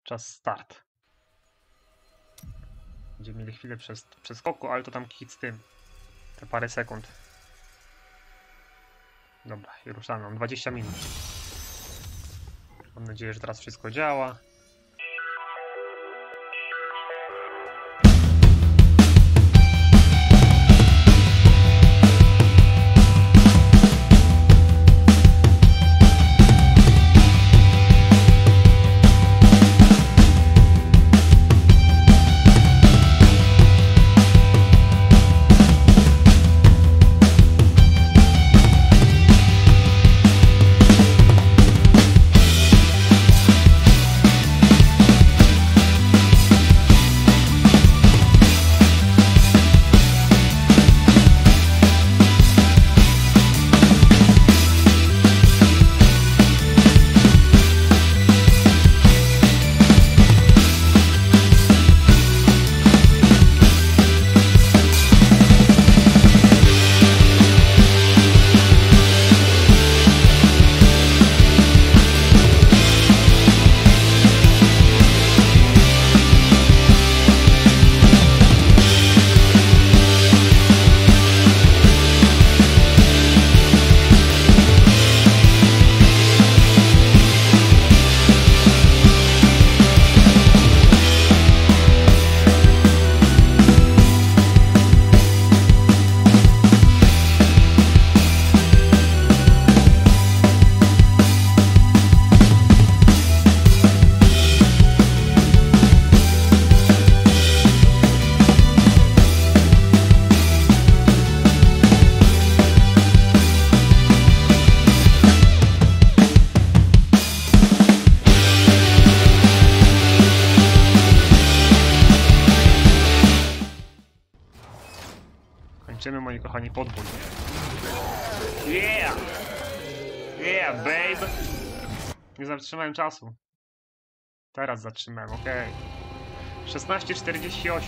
Czas start. Będziemy mieli chwilę przeskoku, ale to tam hit z tym. Te parę sekund. Dobra, i ruszamy. Mam 20 minut. Mam nadzieję, że teraz wszystko działa. Kończymy, moi kochani, podbój. Yeah! Yeah, babe! Nie zatrzymałem czasu. Teraz zatrzymałem, okej. 16:48.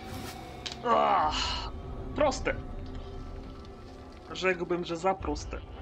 Proste. Rzekłbym, że za proste.